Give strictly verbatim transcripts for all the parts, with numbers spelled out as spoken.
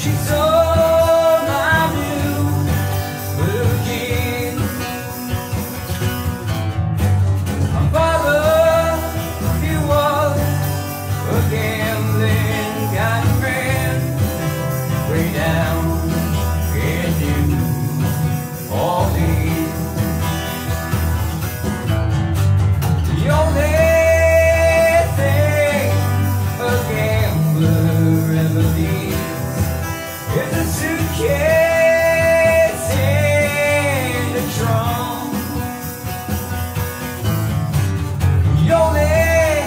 She's all I knew. Again, my father, he was a gambling kind of man, way down in New Orleans. The only thing a gambler ever needs is a suitcase and a trunk. The only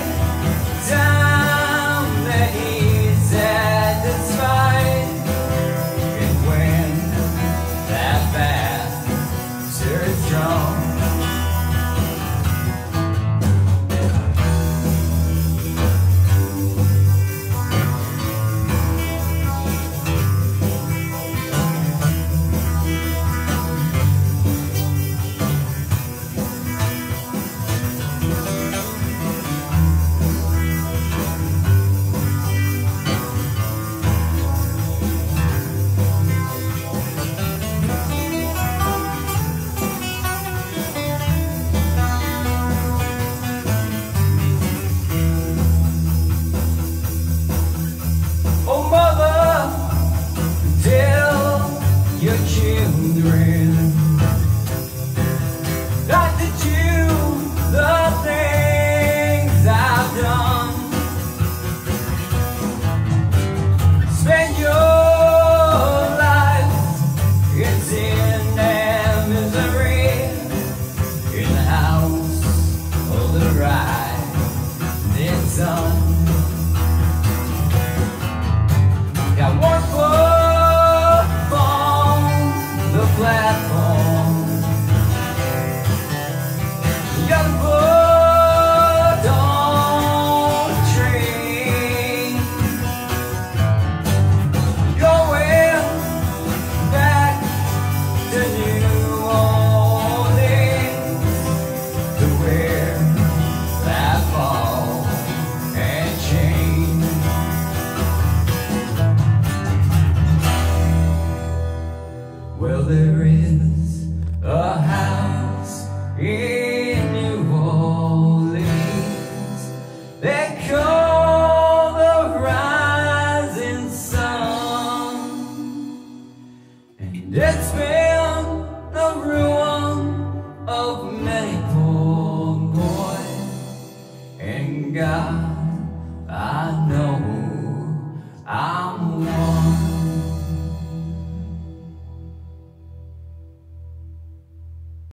time that he's satisfied is when that bastard's drunk. Your children not to do the things I've done. Spend your life in sin and misery in the house of the rising sun. Got one foot platform, you got a foot on the train, going back to New Orleans, to wear that ball and chain. Well, there is a house in New Orleans they call the Rising Sun, and it's been